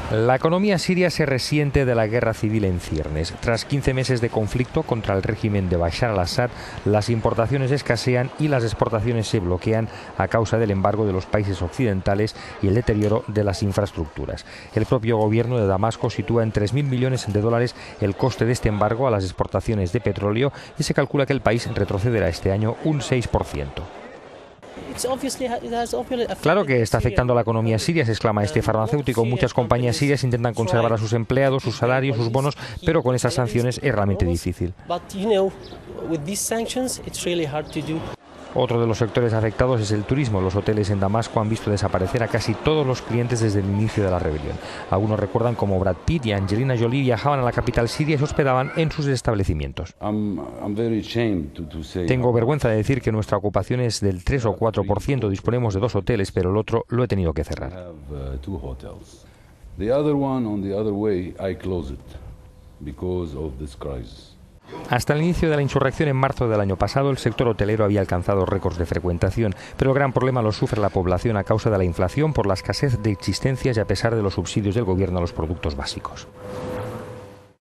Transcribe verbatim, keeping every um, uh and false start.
La economía siria se resiente de la guerra civil en ciernes. Tras quince meses de conflicto contra el régimen de Bashar al-Assad, las importaciones escasean y las exportaciones se bloquean a causa del embargo de los países occidentales y el deterioro de las infraestructuras. El propio gobierno de Damasco sitúa en tres mil millones de dólares el coste de este embargo a las exportaciones de petróleo y se calcula que el país retrocederá este año un seis por ciento. Claro que está afectando a la economía siria, se exclama este farmacéutico. Muchas compañías sirias intentan conservar a sus empleados, sus salarios, sus bonos, pero con estas sanciones es realmente difícil. Otro de los sectores afectados es el turismo. Los hoteles en Damasco han visto desaparecer a casi todos los clientes desde el inicio de la rebelión. Algunos recuerdan cómo Brad Pitt y Angelina Jolie viajaban a la capital siria y se hospedaban en sus establecimientos. Tengo vergüenza de decir que nuestra ocupación es del tres o cuatro por ciento. Disponemos de dos hoteles, pero el otro lo he tenido que cerrar. Hasta el inicio de la insurrección en marzo del año pasado, el sector hotelero había alcanzado récords de frecuentación, pero el gran problema lo sufre la población a causa de la inflación por la escasez de existencias y a pesar de los subsidios del gobierno a los productos básicos.